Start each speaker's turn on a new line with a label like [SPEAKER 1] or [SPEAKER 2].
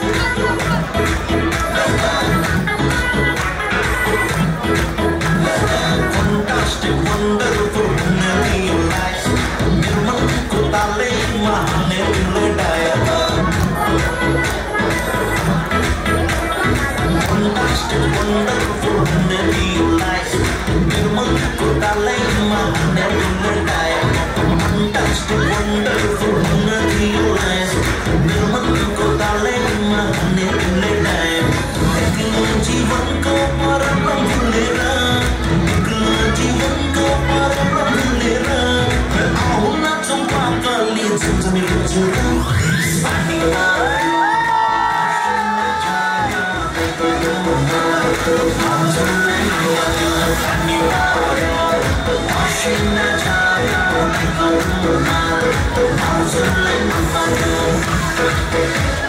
[SPEAKER 1] Fantastic, wonderful, never realized. Mirman ko tali mahane ledaya. Fantastic, wonderful, never realized. Mirman ko tali mahane ledaya. Fantastic, wonderful, never realized. Mirman ko tali mahane ledaya. Jivan ko parang bulera. जीवन को परम लेना आओ ना तुम पागल ये तुम रुझाना सानी Thank you.